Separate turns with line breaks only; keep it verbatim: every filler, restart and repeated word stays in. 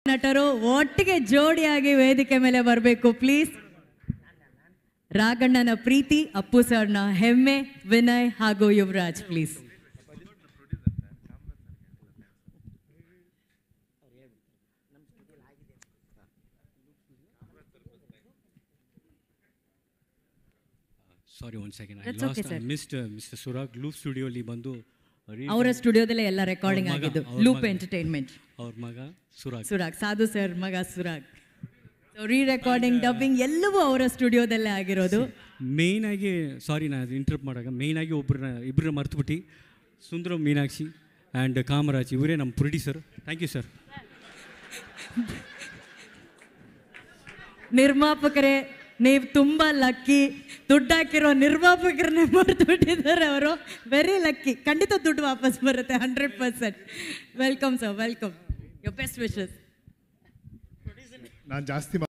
ನಟರು ಒಟ್ಟಿಗೆ ಜೋಡಿಯಾಗಿ ವೇದಿಕೆ ಮೇಲೆ ಬರಬೇಕು ಪ್ಲೀಸ್. ರಾಘಣ್ಣನ ಪ್ರೀತಿ, ಅಪ್ಪು ಸರ್ನ ಹೆಮ್ಮೆ, ವಿನಯ್ ಹಾಗೂ Yuvaraj please.
Sorry one second, I lost I missed mister Surag loop ಸ್ಟುಡಿಯೋಲಿ ಬಂದು
ಅವರ ಸ್ಟುಡಿಯೋದಲ್ಲೇ ಎಲ್ಲ ರೆಕಾರ್ಡಿಂಗ್ ಆಗಿದ್ದು. ಲೂಪ್ ಎಂಟರ್ಟೈನ್ಮೆಂಟ್
ಅವ್ರ ಮಗ ಸುರಾಗ್
ಸುರಾಗ್ ಸಾಧು ಸರ್ ಮಗ Surag. So re recording dubbing ಎಲ್ಲವೂ ಅವರ ಸ್ಟುಡಿಯೋದಲ್ಲೇ ಆಗಿರೋದು.
ಮೇಯ್ನ್ ಆಗಿ ಸಾರಿ ನಾನು ಇಂಟರಪ್ಟ್ ಮಾಡಾಗ ಮೇಯ್ನ್ ಆಗಿ ಒಬ್ಬರನ್ನ ಇಬ್ಬರನ್ನ ಮರ್ತುಬಿಟ್ಟು ಸುಂದರ ಮೀನಾಕ್ಷಿ ಆ್ಯಂಡ್ ಕಾಮರಾಜ್ ಇವರೇ ನಮ್ಮ ಪ್ರೊಡ್ಯೂಸರ್. Thank you sir.
ನಿರ್ಮಾಪಕರೇ ನೀವು ತುಂಬ ಲಕ್ಕಿ. ದುಡ್ಡು ಹಾಕಿರೋ ನಿರ್ಮಾಪಕರನ್ನೇ ಮರೆತು ಬಿಟ್ಟಿದ್ದಾರೆ ಅವರು. Very lucky. ಖಂಡಿತ ದುಡ್ಡು ವಾಪಸ್ ಬರುತ್ತೆ hundred percent. Welcome sir, welcome. Your best wishes.
ನಾನು ಜಾಸ್ತಿ